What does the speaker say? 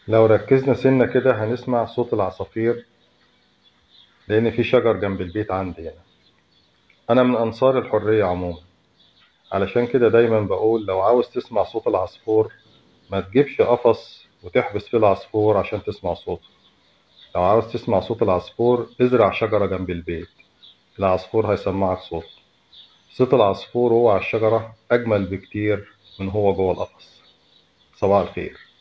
لو ركزنا سنة كده هنسمع صوت العصافير، لأن في شجر جنب البيت عندي هنا. أنا من أنصار الحرية عموما، علشان كده دايما بقول لو عاوز تسمع صوت العصفور ما تجيبش قفص وتحبس فيه العصفور عشان تسمع صوته. لو عاوز تسمع صوت العصفور ازرع شجرة جنب البيت، العصفور هيسمعك صوت. صوت العصفور وهو على الشجرة أجمل بكتير من هو جوه القفص. صباح الخير.